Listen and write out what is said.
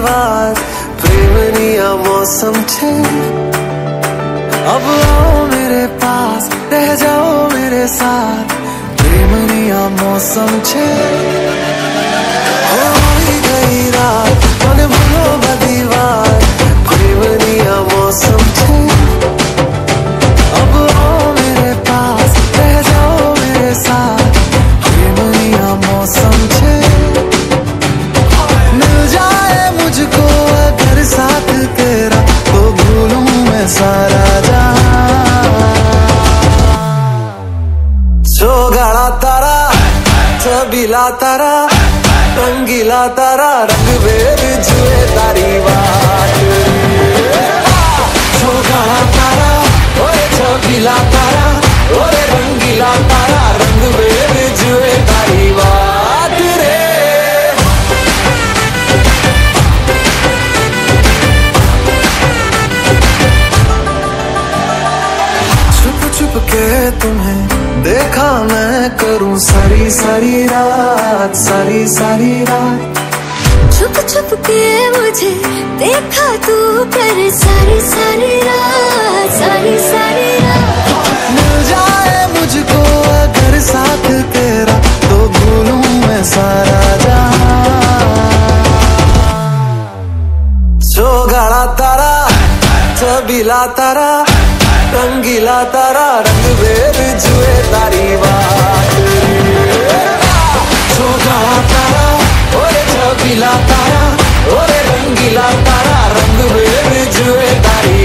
વાત પ્રેમની આ मौसम છે अब आओ मेरे पास रह जाओ मेरे साथ प्रेमनी आ मौसम छे होई गई रात मन भूलो बधी बात प्रेमनी आ मौसम छे अब आओ मेरे पास रह जाओ मेरे साथ प्रेमनी आ मौसम छे मिल जाए मुझको अगर साथ तेरा तो भूलूं मैं सारा गाड़ा तारा छबीला तारा रंगीला तारा रंग बेर जुए तारी बात गाड़ा तारा ओए छबीला तारा ओरे रंगीला तारा रंग बेर जुए तारी बात रे छुप छुप के तुम्हें देखा मैं करूं सारी सारी रात सारी सारी रात छुप छुप के मुझे देखा तू कर सारी सारी रात सारी सारी रात मिल जाए मुझको अगर साथ तेरा तो भूलूं मैं सारा जहां जो गाड़ा तारा छबीला तारा रंगीला तारा रंग बेर जुए तारी बात जो गाड़ा तारा ओरे छबीला तारा ओरे रंगीला तारा रंग बेर जुए तारी